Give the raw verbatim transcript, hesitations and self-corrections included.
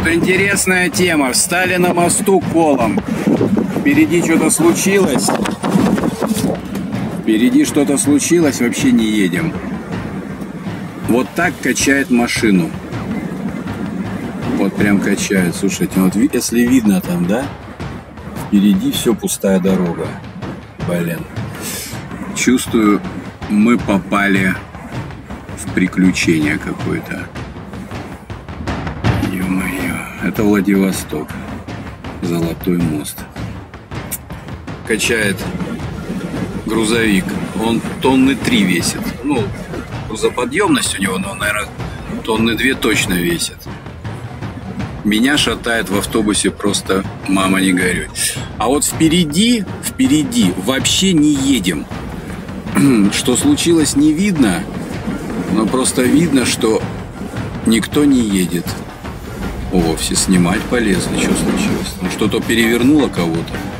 Вот интересная тема. Встали на мосту колом. Впереди что-то случилось. Впереди что-то случилось, вообще не едем. Вот так качает машину. Вот прям качает. Слушайте, вот если видно там, да? Впереди все пустая дорога. Блин. Чувствую, мы попали в приключение какое-то. Ё-моё. Это Владивосток. Золотой мост. Качает грузовик. Он тонны три весит. Ну, грузоподъемность у него, ну, наверное, тонны две точно весит. Меня шатает в автобусе просто, мама, не горюй. А вот впереди, впереди вообще не едем. Что случилось, не видно. Но просто видно, что никто не едет. О, все снимать полезли. Что случилось? Ну, что-то перевернуло кого-то.